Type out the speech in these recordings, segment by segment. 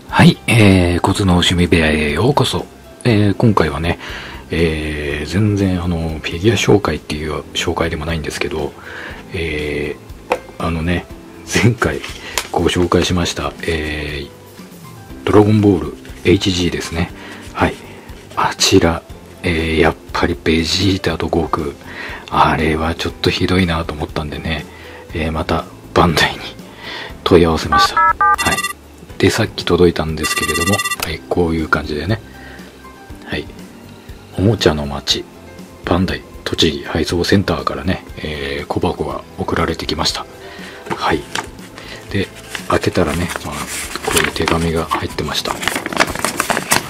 はい、コツの趣味部屋へようこそ。今回はね、全然フィギュア紹介っていう紹介でもないんですけど、前回ご紹介しました、ドラゴンボール HG ですね。はい。あちら、やっぱりベジータと悟空、あれはちょっとひどいなと思ったんでね、またバンダイに問い合わせました。はい。で、さっき届いたんですけれども、はい、こういう感じでね、はい、おもちゃの街バンダイ栃木配送センターからね、小箱が送られてきました。はい。で、開けたらね、こういう手紙が入ってました。はい。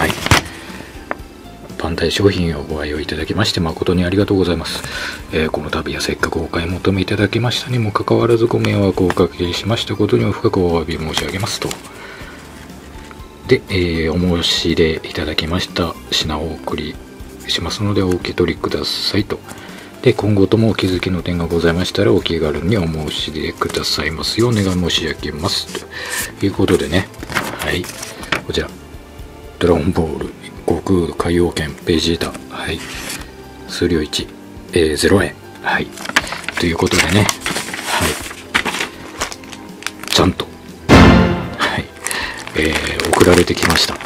バンダイ商品をご愛用いただきまして誠にありがとうございます。この度はせっかくお買い求めいただきましたにもかかわらずご迷惑をおかけしましたことには深くお詫び申し上げますと。で、お申し入れいただきました品をお送りしますのでお受け取りくださいと。で、今後ともお気づきの点がございましたらお気軽にお申し入れくださいますようお願い申し上げますということでね、はい、こちらドラゴンボール悟空海洋圏ベジータ、はい、数量1、0円、はい、ということでね、はい、ちゃんと送られてきました。はい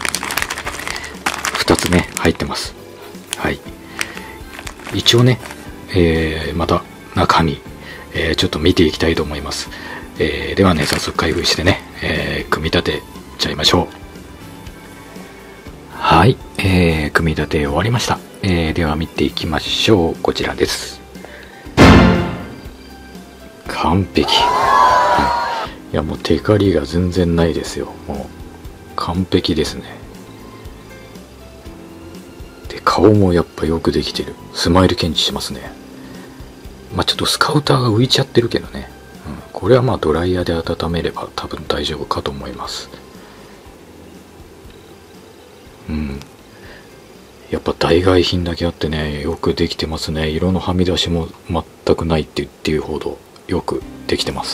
。2つね、入ってます。はい。一応ね、また中身、ちょっと見ていきたいと思います。ではね、早速開封してね、組み立てちゃいましょう。はい。組み立て終わりました。では見ていきましょう。こちらです。完璧。いやもうテカリが全然ないですよ。もう完璧ですね。で、顔もやっぱよくできてる。スマイル検知しますね。まあちょっとスカウターが浮いちゃってるけどね、これはまあドライヤーで温めれば多分大丈夫かと思います。やっぱ代替品だけあってね、よくできてますね。色のはみ出しも全くないって言っていうほどよくできてます。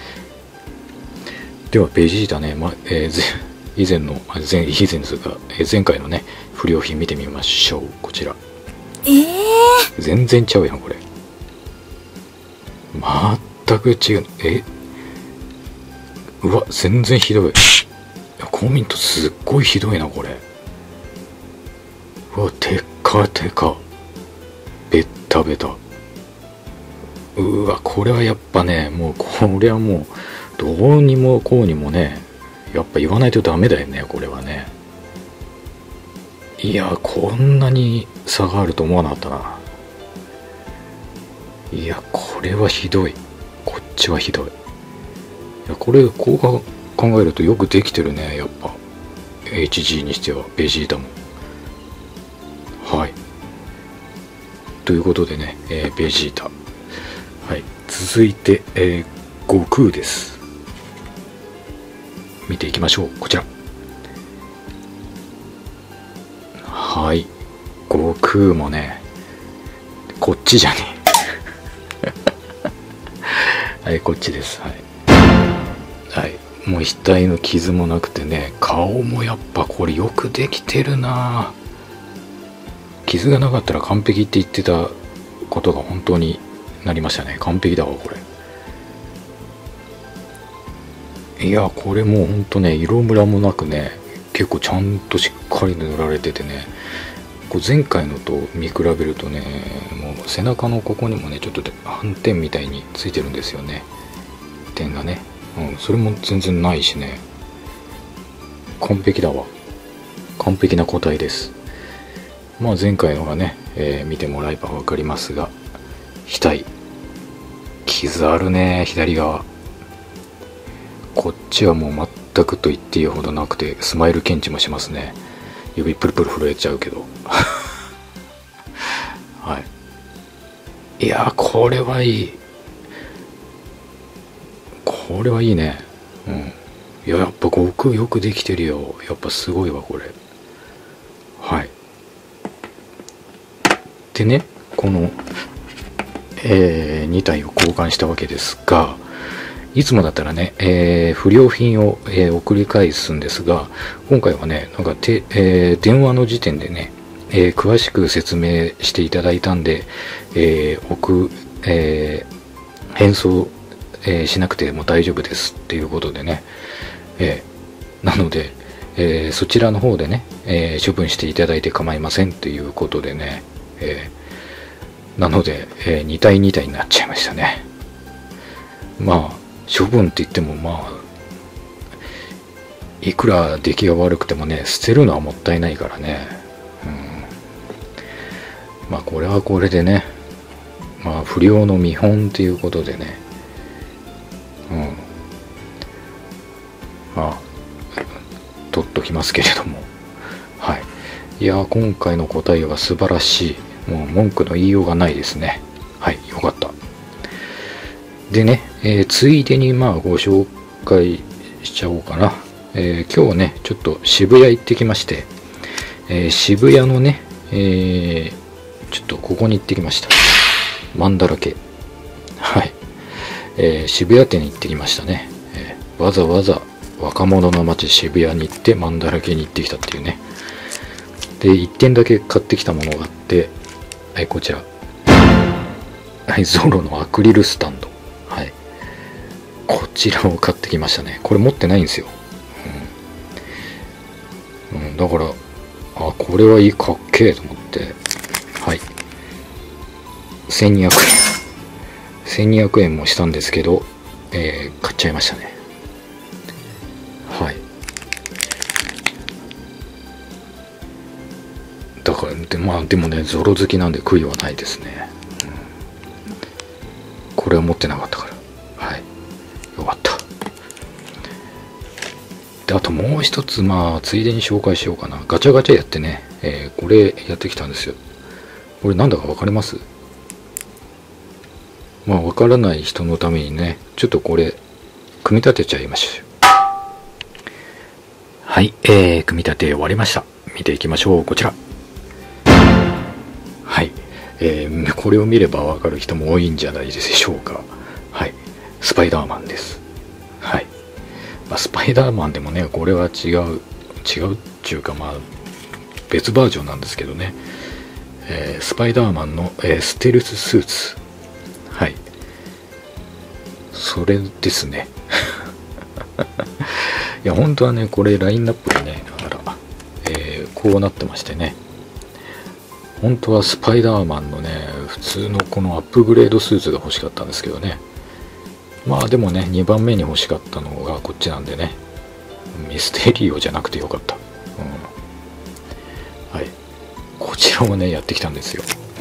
ではベジータね、以前ですが、前回のね不良品見てみましょう。こちら、全然ちゃうやんこれ。全く違う。うわ全然ひどい。コミントすっごいひどいなこれ。うわテカテカベッタベタ。うわこれはやっぱね、もうこれはもうどうにもこうにもね、やっぱ言わないとダメだよねこれはね。いやこんなに差があると思わなかったな。いやこれはひどい。こっちはひどい。いやこれこう考えるとよくできてるね、やっぱ HG にしてはベジータも。はい、ということでね、ベジータ、はい、続いて、悟空です。見ていきましょう。こちら、はい、悟空もね、こっちじゃねえはい、こっちです。はい、はい、もう額の傷もなくてね、顔もやっぱこれよくできてるな。傷がなかったら完璧って言ってたことが本当になりましたね。完璧だわこれ。いやこれもうほんとね、色ムラもなくね、結構ちゃんとしっかり塗られててね、こう前回のと見比べるとね、もう背中のここにもねちょっと斑点みたいについてるんですよね、点がね。それも全然ないしね、完璧だわ。完璧な個体です。まあ前回のがね、見てもらえば分かりますが、額傷あるね。左側、こっちはもう全くと言っていいほどなくて、スマイル検知もしますね。指プルプル震えちゃうけどはい。いやこれはいい。これはいいね。いややっぱ悟空よくできてるよ。やっぱすごいわこれ。はい。でね、この、2体を交換したわけですが、 いつもだったらね、不良品を、送り返すんですが、今回はね、なんか電話の時点でね、詳しく説明していただいたんで、返送、しなくても大丈夫ですっていうことでね、なので、そちらの方でね、処分していただいて構いませんということでね、なので、2対2対になっちゃいましたね。まあ処分って言っても、まあいくら出来が悪くてもね、捨てるのはもったいないからね、まあこれはこれでね、まあ不良の見本ということでね、まあ取っときますけれども、はい。いや今回の答えは素晴らしい。もう文句の言いようがないですね。はい、よかった。でね、ついでにまあご紹介しちゃおうかな。今日ね、ちょっと渋谷行ってきまして、渋谷のね、ちょっとここに行ってきました。マンだらけ。はい。渋谷店に行ってきましたね。わざわざ若者の街渋谷に行ってマンだらけに行ってきたっていうね。で、1点だけ買ってきたものがあって、はい、こちら。はい、ゾロのアクリルスタンド。はい。こちらを買ってきましたね。これ持ってないんですよ。だから、これはいい、かっけえと思って、はい。1200円。1200円もしたんですけど、買っちゃいましたね。はい。だから、まあ、でもね、ゾロ好きなんで悔いはないですね。これは持ってなかったから。はい。よかった。で、あともう一つ、まあ、ついでに紹介しようかな。ガチャガチャやってね、これやってきたんですよ。これなんだかわかります？まあ、わからない人のためにね、ちょっとこれ、組み立てちゃいましょう。はい、組み立て終わりました。見ていきましょう。こちら。はい。これを見ればわかる人も多いんじゃないでしょうか。はい。スパイダーマンです。はい。まあ、スパイダーマンでもね、これは違うっていうか、まあ、別バージョンなんですけどね。スパイダーマンの、ステルススーツ。はい。それですね。いや、本当はね、これラインナップがね、こうなってましてね。本当はスパイダーマンのね、普通のこのアップグレードスーツが欲しかったんですけどね。まあでもね、2番目に欲しかったのがこっちなんでね、ミステリオじゃなくてよかった。はい。こちらもね、やってきたんですよ。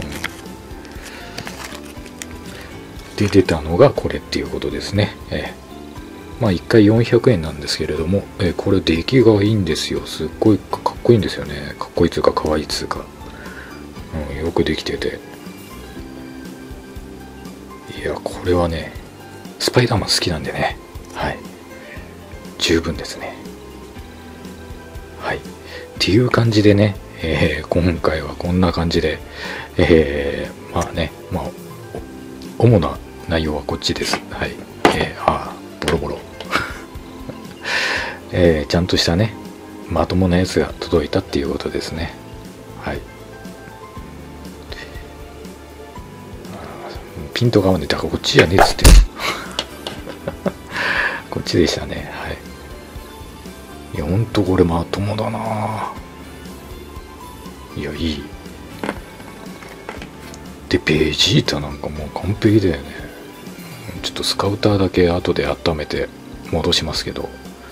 で、出たのがこれっていうことですね。まあ1回400円なんですけれども、これ出来がいいんですよ。すっごいかっこいいんですよね。かっこいいつうかかわいいつうか。よくできてて。いや、これはね、スパイダーマン好きなんでね。はい。十分ですね。はい。っていう感じでね、今回はこんな感じで、まあね、まあ、主な内容はこっちです。はい。ボロボロ。ちゃんとしたね、まともなやつが届いたっていうことですね。はい。ピントが合わねえ。だからこっちじゃねえっつって。こっちでしたね。はい。いや、ほんとこれまともだな。いや、いい。で、ベジータなんかもう完璧だよね。ちょっとスカウターだけ後で温めて戻しますけど。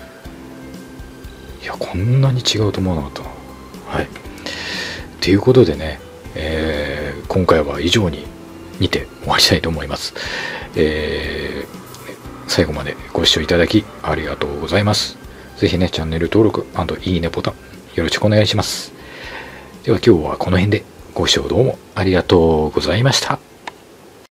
いや、こんなに違うと思わなかったな。はい。ということでね、今回は以上にて終わりたいと思います。最後までご視聴いただきありがとうございます。ぜひね、チャンネル登録&いいねボタンよろしくお願いします。では今日はこの辺でご視聴どうもありがとうございました。